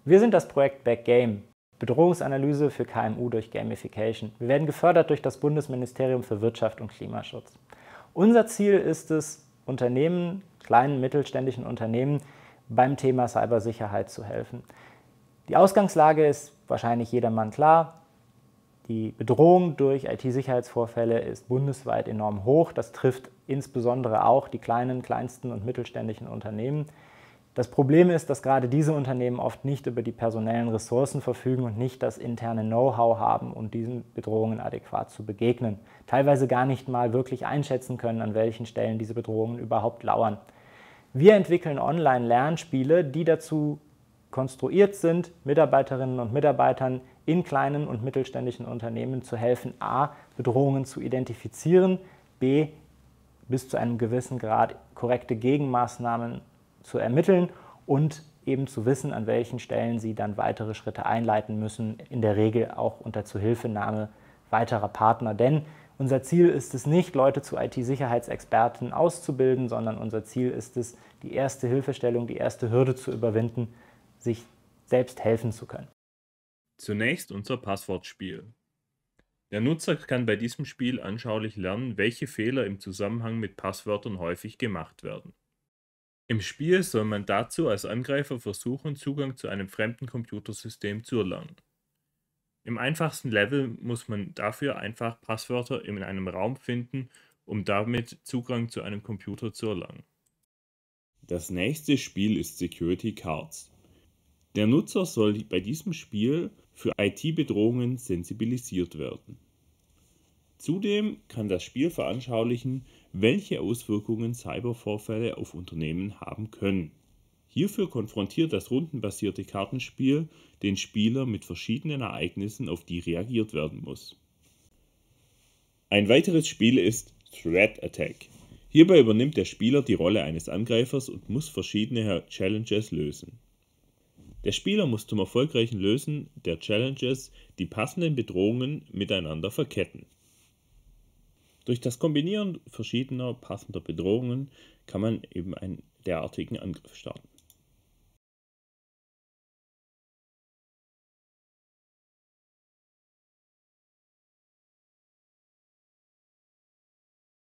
Wir sind das Projekt Backgame, Bedrohungsanalyse für KMU durch Gamification. Wir werden gefördert durch das Bundesministerium für Wirtschaft und Klimaschutz. Unser Ziel ist es, Unternehmen, kleinen, mittelständischen Unternehmen beim Thema Cybersicherheit zu helfen. Die Ausgangslage ist wahrscheinlich jedermann klar. Die Bedrohung durch IT-Sicherheitsvorfälle ist bundesweit enorm hoch. Das trifft insbesondere auch die kleinen, kleinsten und mittelständischen Unternehmen. Das Problem ist, dass gerade diese Unternehmen oft nicht über die personellen Ressourcen verfügen und nicht das interne Know-how haben, um diesen Bedrohungen adäquat zu begegnen. Teilweise gar nicht mal wirklich einschätzen können, an welchen Stellen diese Bedrohungen überhaupt lauern. Wir entwickeln Online-Lernspiele, die dazu konstruiert sind, Mitarbeiterinnen und Mitarbeitern in kleinen und mittelständischen Unternehmen zu helfen, a. Bedrohungen zu identifizieren, b. bis zu einem gewissen Grad korrekte Gegenmaßnahmen zu ermitteln und eben zu wissen, an welchen Stellen sie dann weitere Schritte einleiten müssen, in der Regel auch unter Zuhilfenahme weiterer Partner. Denn unser Ziel ist es nicht, Leute zu IT-Sicherheitsexperten auszubilden, sondern unser Ziel ist es, die erste Hilfestellung, die erste Hürde zu überwinden, sich selbst helfen zu können. Zunächst unser Passwortspiel. Der Nutzer kann bei diesem Spiel anschaulich lernen, welche Fehler im Zusammenhang mit Passwörtern häufig gemacht werden. Im Spiel soll man dazu als Angreifer versuchen, Zugang zu einem fremden Computersystem zu erlangen. Im einfachsten Level muss man dafür einfach Passwörter in einem Raum finden, um damit Zugang zu einem Computer zu erlangen. Das nächste Spiel ist Security Cards. Der Nutzer soll bei diesem Spiel für IT-Bedrohungen sensibilisiert werden. Zudem kann das Spiel veranschaulichen, welche Auswirkungen Cybervorfälle auf Unternehmen haben können. Hierfür konfrontiert das rundenbasierte Kartenspiel den Spieler mit verschiedenen Ereignissen, auf die reagiert werden muss. Ein weiteres Spiel ist Threat Attack. Hierbei übernimmt der Spieler die Rolle eines Angreifers und muss verschiedene Challenges lösen. Der Spieler muss zum erfolgreichen Lösen der Challenges die passenden Bedrohungen miteinander verketten. Durch das Kombinieren verschiedener passender Bedrohungen kann man eben einen derartigen Angriff starten.